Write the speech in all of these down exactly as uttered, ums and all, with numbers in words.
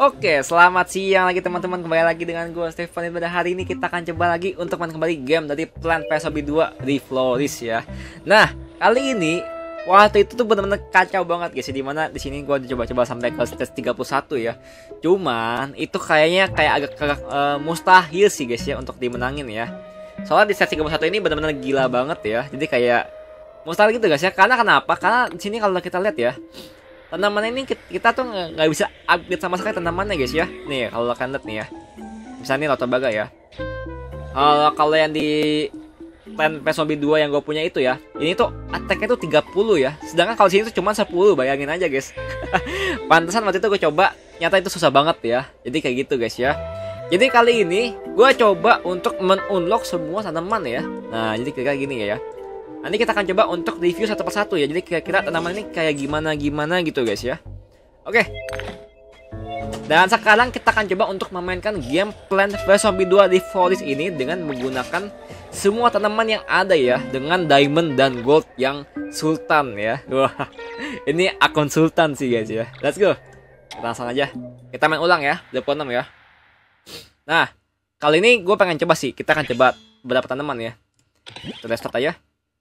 Oke, selamat siang lagi teman-teman. Kembali lagi dengan gue Stefan. Pada hari ini kita akan coba lagi untuk main kembali game dari Plant vs Zombie dua di Flourish ya. Nah, kali ini waktu itu tuh bener-bener kacau banget guys. Dimana di sini gue coba-coba sampai ke stage tiga puluh satu ya. Cuman itu kayaknya kayak agak, agak uh, mustahil sih guys ya untuk dimenangin ya. Soalnya di stage tiga puluh satu ini bener-bener gila banget ya. Jadi kayak mustahil gitu guys ya. Karena kenapa? Karena di sini kalau kita lihat ya, tanaman ini kita tuh nggak bisa upgrade sama sekali tanamannya guys ya. Nih kalau kalian lihat nih ya, misalnya Roto Baga ya. Kalau kalau yang di Plant vs Zombie dua yang gue punya itu ya, ini tuh attack-nya tuh tiga puluh ya. Sedangkan kalau sini tuh cuma sepuluh, bayangin aja guys. Pantesan waktu itu gue coba, nyata itu susah banget ya. Jadi kayak gitu guys ya. Jadi kali ini gue coba untuk men-unlock semua tanaman ya. Nah jadi kira-kira gini ya. Nanti kita akan coba untuk review satu persatu ya. Jadi kira-kira tanaman ini kayak gimana-gimana gitu guys ya. Oke. Dan sekarang kita akan coba untuk memainkan game Plant vs Zombie dua di Flourish ini dengan menggunakan semua tanaman yang ada ya, dengan diamond dan gold yang sultan ya. Wah, ini akun sultan sih guys ya. Let's go. Kita langsung aja. Kita main ulang ya, dua puluh enam ya. Nah, kali ini gue pengen coba sih. Kita akan coba beberapa tanaman ya. Kita start aja.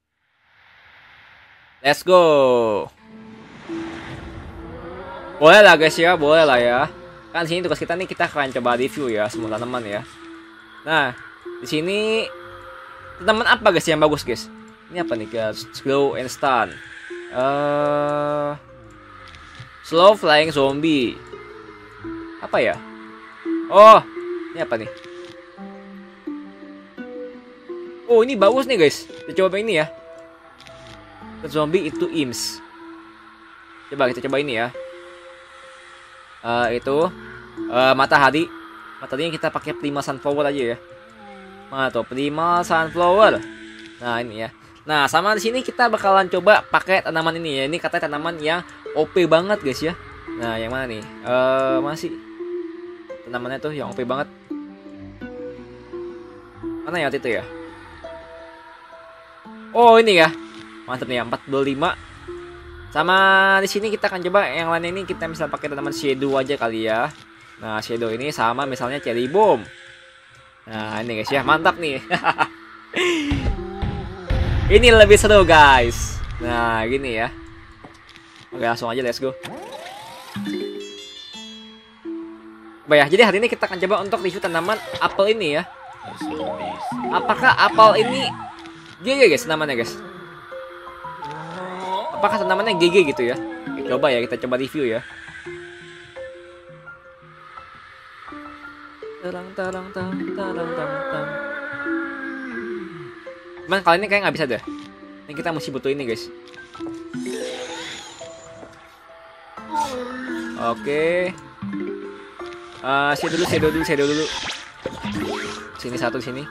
Let's go. Boleh lah guys ya, boleh lah ya. Kan sini tugas kita nih, kita akan coba review ya semua tanaman ya. Nah, di sini tanaman apa guys yang bagus guys? Ini apa nih guys? Slow and stun. Uh, slow flying zombie. Apa ya? Oh, ini apa nih? Oh, ini bagus nih guys. Kita coba ini ya. Zombie itu imps. Coba kita coba ini ya. Uh, itu uh, matahari. Mataharinya kita pakai Primal Sunflower aja ya. Mana tuh Primal Sunflower. Nah ini ya. Nah sama di sini kita bakalan coba pakai tanaman ini ya. Ini katanya tanaman yang O P banget guys ya. Nah yang mana nih? Uh, masih tanamannya tuh yang O P banget. Mana ya waktu itu ya? Oh ini ya. Mantap nih ya, empat puluh lima. Sama di sini kita akan coba yang lain ini, kita bisa pakai tanaman shadow aja kali ya. Nah, shadow ini sama misalnya cherry bomb. Nah, ini guys ya, mantap nih. Ini lebih seru guys. Nah, gini ya. Oke, langsung aja let's go. Baik ya, jadi hari ini kita akan coba untuk review tanaman apel ini ya. Apakah apel ini G G guys namanya guys? Apakah tanamannya G G gitu ya? Coba ya, kita coba review ya. Tarang tarang tarang tarang tarang. Cuman kali ini kayak nggak bisa deh. Ini kita mesti butuh ini guys. Oke. Uh, shadow dulu, shadow dulu, shadow dulu. Sini satu sini.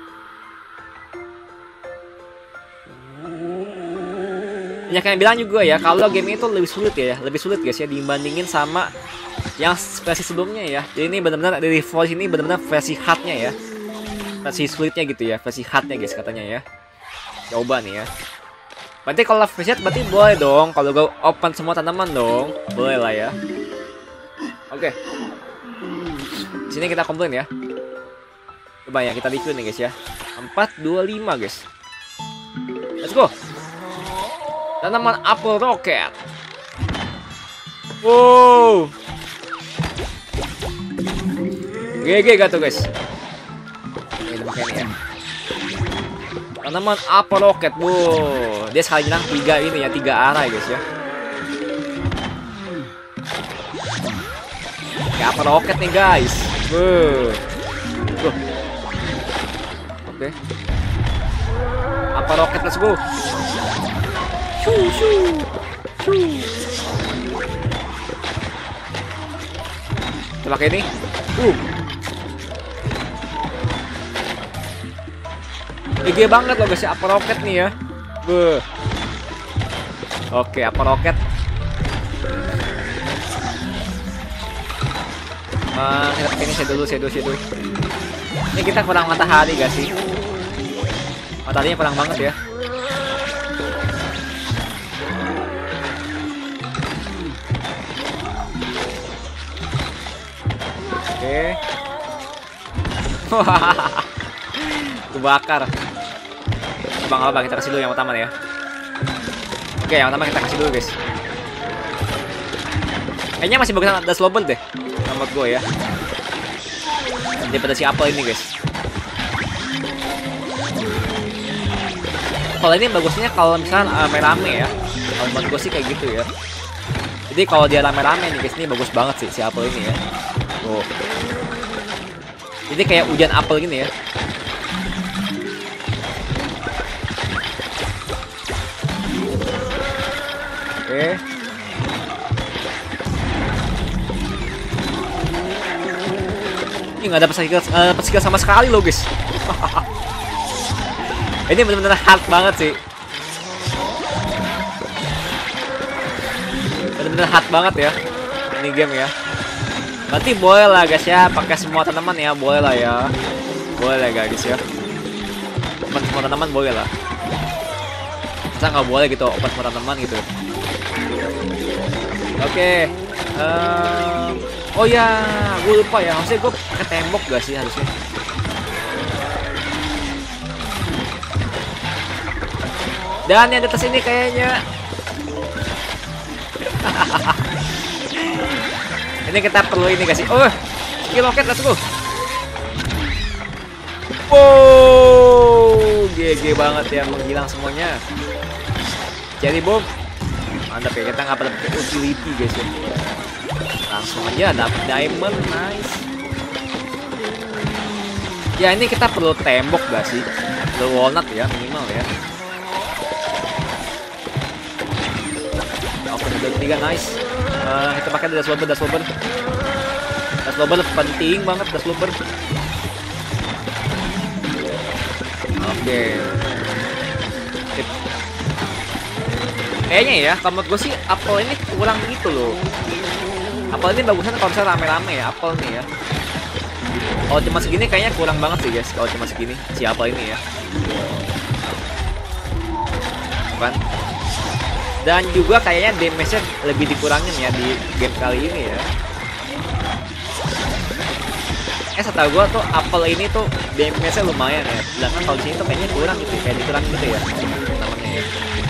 Ya kayak bilang juga ya, kalau game itu lebih sulit ya, lebih sulit guys ya dibandingin sama yang versi sebelumnya ya. Jadi ini benar-benar dari Flourish ini benar-benar versi hardnya ya, versi sulitnya gitu ya, versi hardnya guys katanya ya. Coba nih ya. Berarti kalau versi hard berarti boleh dong, kalau gue open semua tanaman dong, boleh lah ya. Oke. Sini kita komplain ya. Coba ya kita review nih guys ya. empat dua lima guys. Let's go. Tanaman apel roket. Wow. G G gak tuh guys? Ini ya. Tanaman apel roket. Wow. Dia sekali nyerang tiga ini ya, tiga arah guys ya. Kayak apel roket nih guys. Wow. Wow. Oke. Apel roket, let's go. Shoo, shoo, shoo. Kita pakai ini. Uh. G G banget loh guys ya, apa roket nih ya. Buh. Oke, apa roket. Uh, kita pakai ini shadow dulu, shadow, shadow. Ini kita kurang matahari gak sih? Mataharinya kurang banget ya. Oke. Kebakar. Bang apa kita kasih dulu yang utama ya. Oke, yang utama kita kasih dulu guys. Kayaknya masih bagus ada slowball deh, menurut gue ya. Daripada si apel ini guys. Kalau ini bagusnya kalau misalnya rame-rame ya. Kalau menurut gue sih kayak gitu ya. Jadi kalau dia rame-rame nih guys, ini bagus banget sih si apel ini ya. Tuh. Jadi kayak hujan apel gini ya. Oke. Ini nggak dapat skill, nggak dapat skill sama sekali loh guys. Ini benar-benar hard banget sih. Benar-benar hard banget ya. Ini game ya. Berarti boleh lah guys ya, pakai semua tanaman ya, boleh lah ya. Boleh lah guys ya. Open semua tanaman boleh lah. Masa nggak boleh gitu, open semua tanaman gitu. Oke. Okay. Um, oh ya, gue lupa ya. Harusnya gue pakai tembok gak sih harusnya? Dan yang di atas ini kayaknya ini kita perlu ini gak sih? Oh, skill roket, let's go. Wow, G G banget ya, menghilang semuanya. Jadi bom, mantap ya, kita nggak perlu pakai utility guys ya. Langsung aja dapet diamond, nice. Ya ini kita perlu tembok gak sih? Perlu walnut ya minimal ya. Oke, udah tiga, nice. Uh, kita pakai das lober, das lober. Das lober penting banget, das lober. Oke. Sip. Kayaknya ya, kalau menurut gue sih apel ini kurang gitu loh. Apel ini bagusnya kalau misalnya rame-rame ya, apel nih ya. Kalau cuma segini kayaknya kurang banget sih guys, kalau cuma segini si apel ini ya. Bukan? Dan juga kayaknya damage-nya lebih dikurangin ya di game kali ini ya. Eh setahu gua tuh apel ini tuh damage-nya lumayan ya. Sedangkan kalau di sini tuh kayaknya kurang gitu, kayak dikurangin gitu ya. Namanya ya.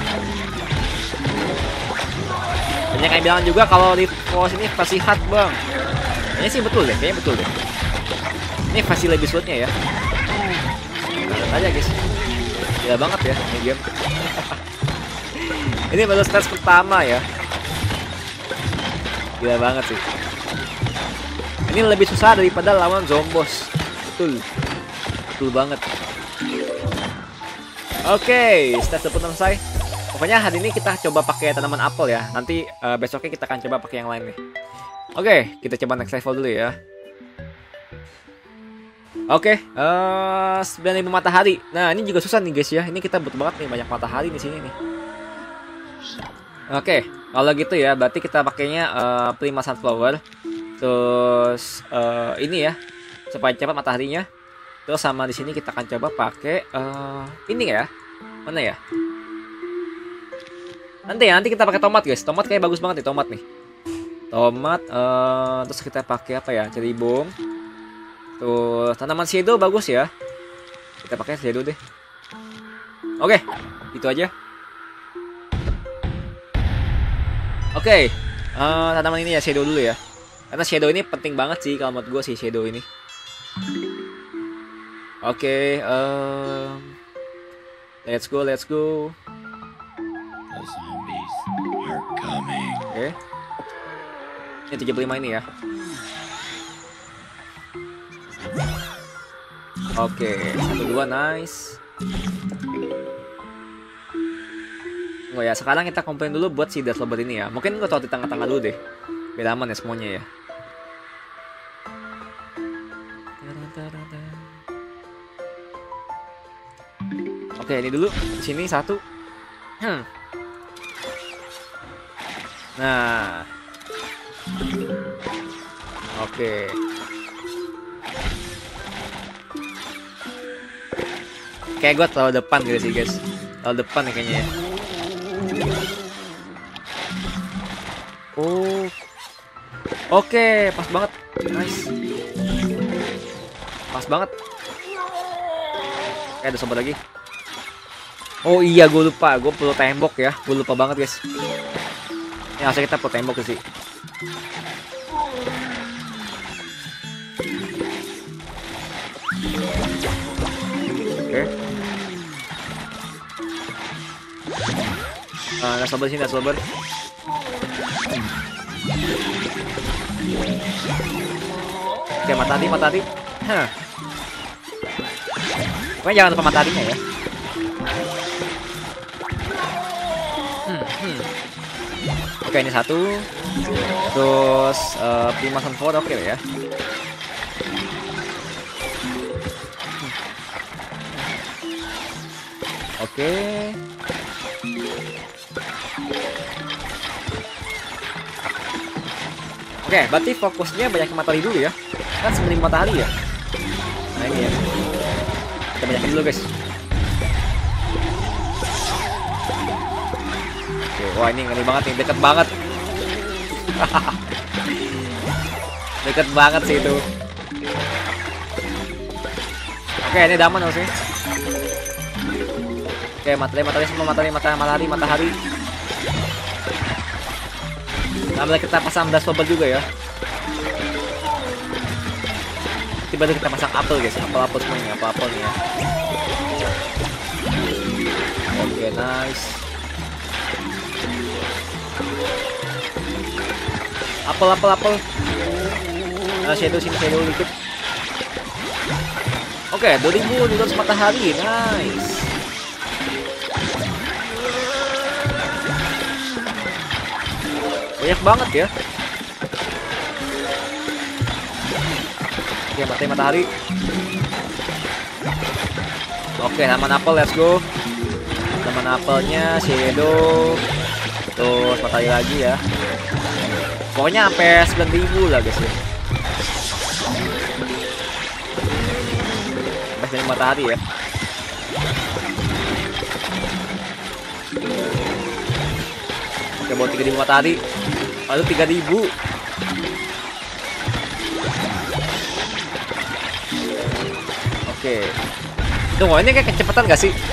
Banyak yang bilang juga kalau di pos ini versi hard bang. Kayaknya sih betul deh, kayaknya betul deh. Ini versi lebih slotnya ya. Lihat aja guys. Gila banget ya ini game. Ini baru stage pertama ya. Gila banget sih. Ini lebih susah daripada lawan Zombos. Betul. Betul banget. Oke, stage pun selesai. Pokoknya hari ini kita coba pakai tanaman apel ya. Nanti uh, besoknya kita akan coba pakai yang lain nih. Oke, kita coba next level dulu ya. Oke, uh, sembilan ribu matahari. Nah, ini juga susah nih guys ya. Ini kita butuh banget nih banyak matahari di sini nih. Oke, kalau gitu ya, berarti kita pakainya uh, Prima Sunflower. Terus uh, ini ya, supaya cepat mataharinya. Terus sama di sini kita akan coba pakai uh, ini ya. Mana ya? Nanti ya, nanti kita pakai tomat guys. Tomat kayak bagus banget nih tomat nih. Tomat, uh, terus kita pakai apa ya? Cherry bomb. Terus tanaman shadow bagus ya. Kita pakai shadow deh. Oke, itu aja. Oke, okay, uh, tanaman ini ya shadow dulu ya. Karena shadow ini penting banget sih kalau menurut gue sih shadow ini. Oke, okay, um, let's go, let's go. Oke, okay. Ini tujuh puluh lima ini ya. Oke, okay, satu dua nice. Oh ya, sekarang kita komplain dulu buat si Death Lover ini ya. Mungkin gue taruh di tengah-tengah dulu deh. Biar aman ya semuanya ya. Oke, ini dulu. Di sini satu. Hmm. Nah. Oke. Kayak gue taruh depan gitu sih guys. Taruh depan nih kayaknya ya. Oh, oke, pas banget, nice. Pas banget. Eh, ada sobat lagi. Oh iya, gue lupa, gue perlu tembok ya, gue lupa banget guys. Ya harusnya kita perlu tembok sih. Oke. Nah, nggak sabar sini, nggak sabar. Oke, mata hati, mata hati. Hah. Pokoknya jangan lupa mata hatinya ya. Hmm, hmm. Oke, ini satu. Terus uh, Primason Ford oke ya. Oke. Oke, berarti fokusnya banyakin matahari dulu ya. Kan sebelum matahari ya. Nah ini ya. Kita banyakin dulu guys. Oke, wah ini ngeri banget nih, deket banget. Deket banget sih itu. Oke, ini daman harusnya. Oke, matahari, matahari semua, matahari, matahari, matahari, matahari. Nah, kita pasang das bubble juga ya. Tiba-tiba kita pasang apel guys, apel-apel semuanya, apel-apel nih ya. Oke, nice. Apel, apel, apel. Nah, shadow sini, shadow dikit. Oke, dua ribu dua ratus matahari, nice. Banyak banget ya. Oke, matahari, matahari. Oke, taman apel, let's go. Taman apelnya, shadow. Terus matahari lagi ya. Pokoknya sampai sembilan ribu lah guys ya. Sampai sembilan matahari ya. Oke, buat tiga ribu matahari. Lalu tiga ribu. Oke. Tunggu, ini kayak kecepatan gak sih?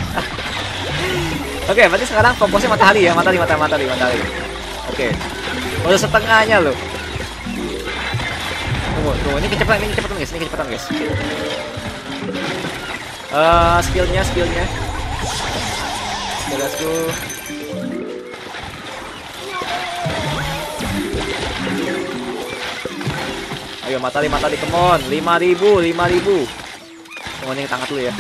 Oke, berarti sekarang fokusnya matahari ya. Matahari, matahari, matahari, matahari. Oke. Udah setengahnya loh. Tunggu, tunggu. Ini kecepatan, ini kecepatan guys. Ini kecepatan guys. Uh, skillnya, skillnya. Oke, let's go. Ayo matahari, matahari, come on. lima ribu, lima ribu. Tunggu, ini tangkat dulu ya.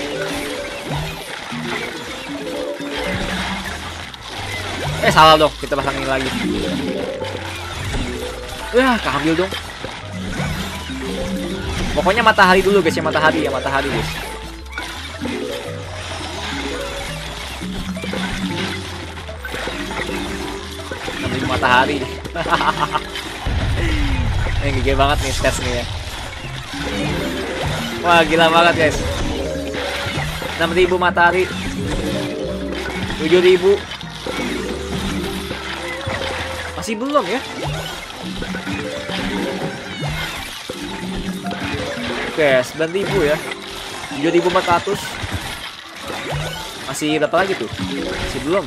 Eh, salah dong. Kita pasang ini lagi. Wah, keambil dong. Pokoknya matahari dulu guys ya, matahari ya, matahari guys. Ambil matahari. Ini gede banget nih stats nih ya. Wah, gila banget guys. enam ribu matahari. tujuh ribu. Masih belum ya. Oke, sembilan ribu ya. tujuh ribu empat ratus. Masih berapa lagi tuh? Masih belum.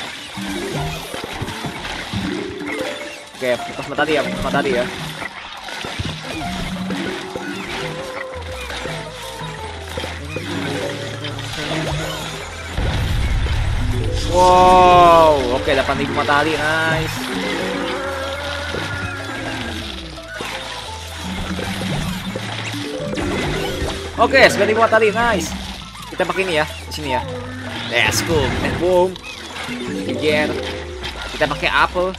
Oke, fokus matahari ya, fokus matahari ya. Wow, oke, delapan ribu matahari, nice. Oke, sembilan ribu matahari, nice. Kita pakai ini ya, di sini ya. Let's go, and boom. Again. Kita pakai apel.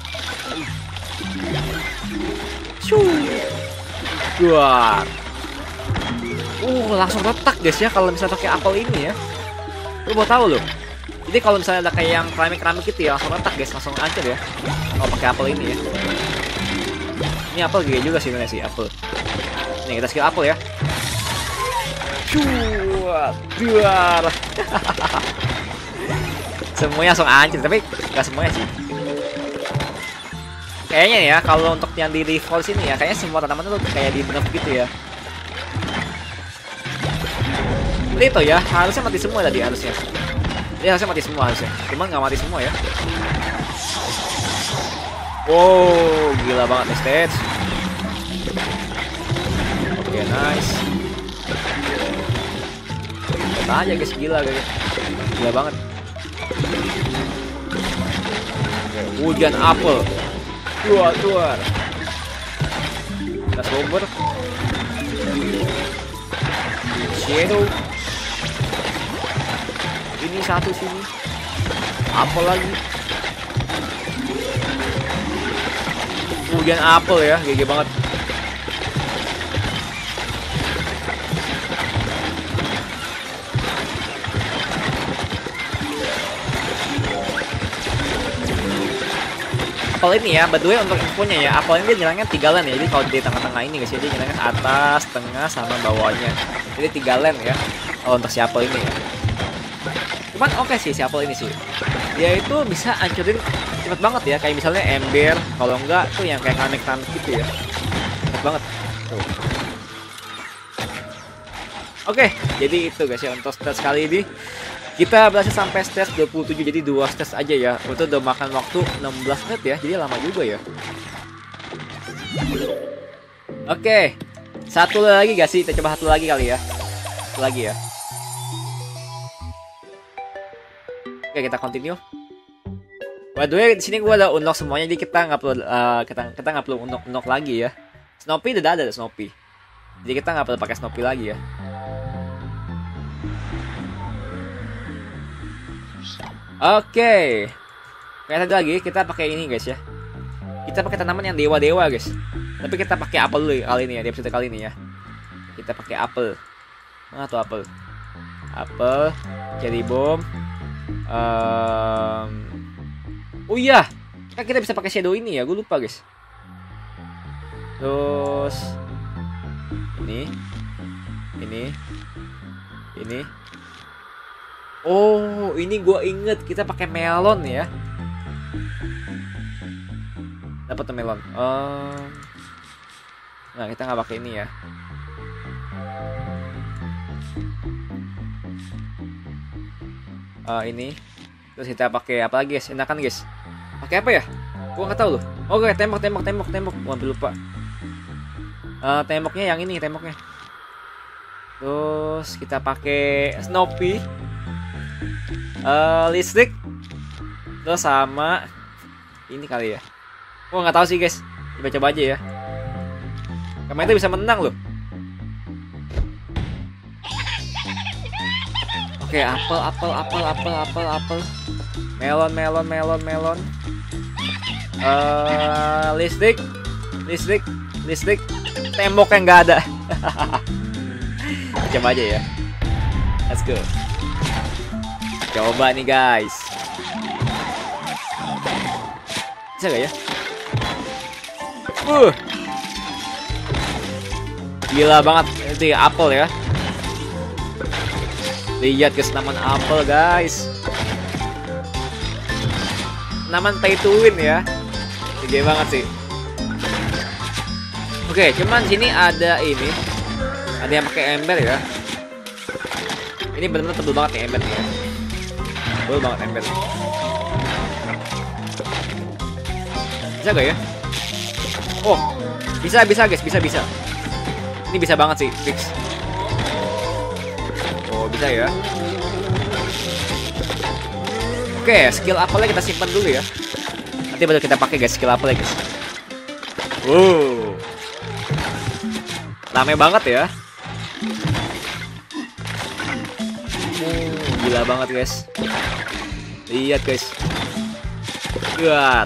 Shoo. Dua. Uh, langsung retak guys ya kalau misalnya pakai apel ini ya. Lu mau tahu loh. Jadi kalau misalnya ada kayak yang keramik-keramik gitu ya, langsung retak guys, langsung hancur ya. Kalau pakai apel ini ya. Ini apel gede juga sih sebenarnya sih apel. Nih kita skill apel ya. Cuat, duar. Semuanya langsung hancur, tapi nggak semuanya sih. Kayaknya ya kalau untuk yang di default sini ya, kayaknya semua tanaman tuh kayak di nerf gitu ya. Seperti itu ya, harusnya mati semua tadi harusnya. Dia harusnya mati semua harusnya. Cuman nggak mati semua ya. Wow, gila banget nih stage. Oke, okay, nice. Lihat aja guys, gila guys. Gila banget. Okay, hujan apel. Keluar, keluar. Kita sober. Shadow. Ini satu sini. Apel lagi. Hujan apel ya, G G banget. Apel ini ya, by the way untuk infonya ya, apel ini dia nyerangnya tiga lane ya. Jadi kalau di tengah-tengah ini guys, dia nyerangnya atas, tengah, sama bawahnya. Jadi tiga lane ya, kalau untuk si apel ini ya. Cuman oke okay sih si apel ini sih. Dia itu bisa hancurin cepet banget ya, kayak misalnya ember, kalau enggak tuh yang kayak kamek tanah gitu ya. Cepet banget. Tuh. Oke, okay, jadi itu guys ya untuk stage kali ini. Kita berhasil sampai stage dua puluh tujuh, jadi dua stage aja ya. Itu udah makan waktu enam belas menit ya, jadi lama juga ya. Oke, okay. Satu lagi gak sih? Kita coba satu lagi kali ya. Satu lagi ya. Oke, okay, kita continue. By the way, di sini gue udah unlock semuanya, jadi kita nggak perlu uh, kita kita nggak perlu unlock unlock lagi ya. Snoopy udah ada, Snoopy. Jadi kita nggak perlu pakai Snoopy lagi ya. Oke, okay. Kayak tadi lagi kita pakai ini guys ya. Kita pakai tanaman yang dewa-dewa guys. Tapi kita pakai apel dulu kali ini ya, di episode kali ini ya. Kita pakai apel. Mana tuh apel? Apel, cherry bomb. Um... Oh iya, kan kita bisa pakai shadow ini ya, gue lupa guys. Terus ini, ini, ini. Oh, ini gue inget kita pakai melon ya. Dapat tuh melon. Um, nah kita nggak pakai ini ya. Uh, ini. Terus kita pakai apa lagi guys? Enakan guys. Pakai apa ya? Gua nggak tahu loh. Oke, okay, tembok, tembok, tembok, tembok. Gua ambil lupa. Uh, temboknya yang ini, temboknya. Terus kita pakai Snoopy. Uh, listrik. Terus sama ini kali ya. Gua nggak tahu sih guys. Coba-coba aja ya. Kemarin itu bisa menang loh. Oke, okay, apel, apel, apel, apel, apel, apel. Melon, melon, melon, melon. Uh, listrik, listrik, listrik. Tembok yang nggak ada. Coba aja ya. Let's go. Coba nih guys. Bisa gak ya? Uh. Gila banget. Ini apel ya. Lihat guys, tanaman apel guys. Tanaman pay to win ya. Gede banget sih. Oke, cuman sini ada ini. Ada yang pakai ember ya. Ini benar-benar tebel banget nih ember ya. Tebel banget ember. Bisa gak ya? Oh, bisa bisa guys, bisa bisa. Ini bisa banget sih, fix. Oh, bisa ya. Oke, skill apelnya kita simpan dulu ya. Nanti baru kita pakai guys skill apelnya guys. Wow. Rame banget ya. Oh, gila banget guys. Lihat guys. Luar.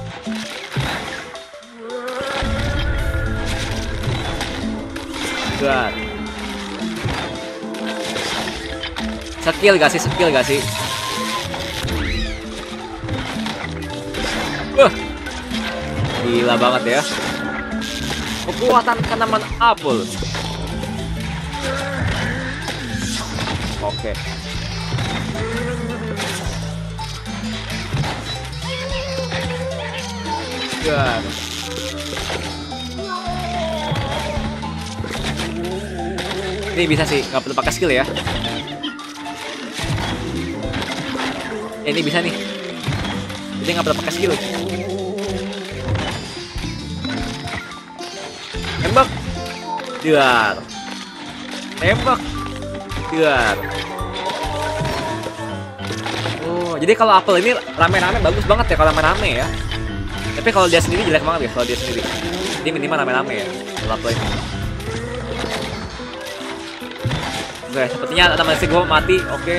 Luar. Skill gak sih? Skill gak sih? Wah, gila banget ya. Kekuatan tanaman apel. Oke. God. Ini bisa sih, nggak perlu pakai skill ya. ini bisa nih. Jadi nggak perlu pakai skill. Tembak. Dar. Tembak. Dar. Oh, jadi kalau apel ini rame-rame bagus banget ya kalau rame-rame ya. Tapi kalau dia sendiri jelek banget ya kalau dia sendiri. Jadi minimal rame-rame ya kalau apel ini. Oke, sepertinya ada masih gue mati. Oke.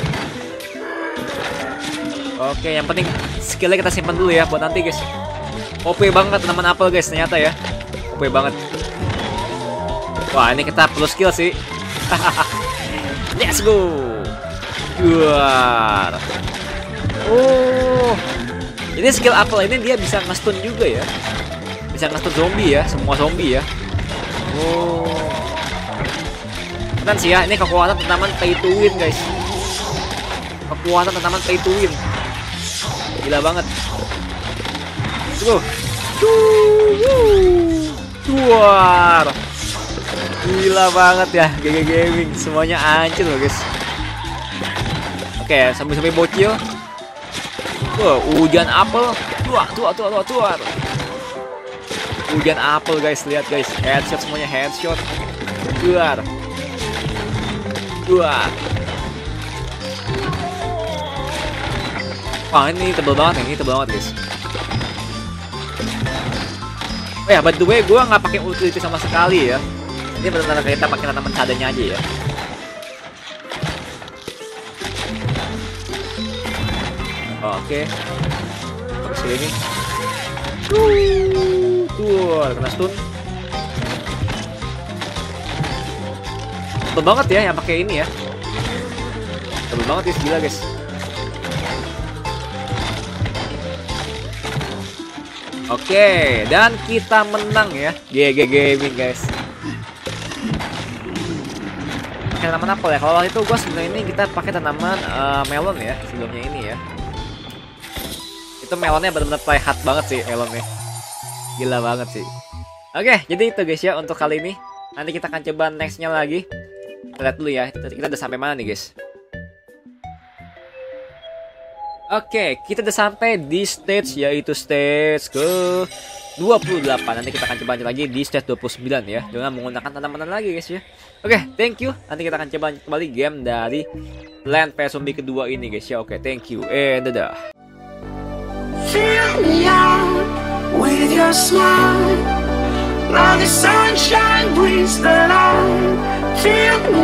Oke, yang penting skillnya kita simpan dulu ya buat nanti guys. O P banget teman apel guys ternyata ya. O P banget. Wah, ini kita perlu skill sih. Let's go. Duar. Oh. Ini skill apel ini dia bisa nge-stun juga ya. Bisa nge-stun zombie ya, semua zombie ya. Oh. Tenang sih ya, ini kekuatan tanaman pay to win guys. Kekuatan tanaman pay to win. Gila banget. Let's go. Duar. Gila banget ya, G G Gaming. Semuanya hancur loh guys. Oke, sambil-sambil bocil. Wah, hujan apel. Tuah, tuah, tuah, tuah, tuah. Hujan apel guys, lihat guys. Headshot semuanya headshot. Duar. Duar. Wah, ini tebel banget, ini tebel banget guys. Oh ya, by the way, gue nggak pakai utility sama sekali ya. Ini benar-benar kita pakai tanaman seadanya aja ya. Oh, oke. Pakai sini. Tuh, kena stun. Tebel banget ya yang pakai ini ya. Tebel banget ya, gila guys. Oke, dan kita menang ya. G G Gaming guys. Pakai tanaman apel ya. Kalau itu gua sebenarnya ini kita pakai tanaman uh, melon ya sebelumnya ini ya. Itu melonnya benar-benar try hard banget sih melonnya. Gila banget sih. Oke, jadi itu guys ya untuk kali ini. Nanti kita akan coba nextnya lagi. Kita lihat dulu ya. Kita udah sampai mana nih guys? Oke, kita udah sampai di stage yaitu stage ke dua puluh delapan. Nanti kita akan coba lagi di stage dua puluh sembilan ya, dengan menggunakan tanaman lagi guys ya. Oke, thank you. Nanti kita akan coba kembali game dari Plant vs Zombie kedua ini guys ya. Oke, thank you and dadah. Fill me out with your smile, like the sunshine brings the light. Fill me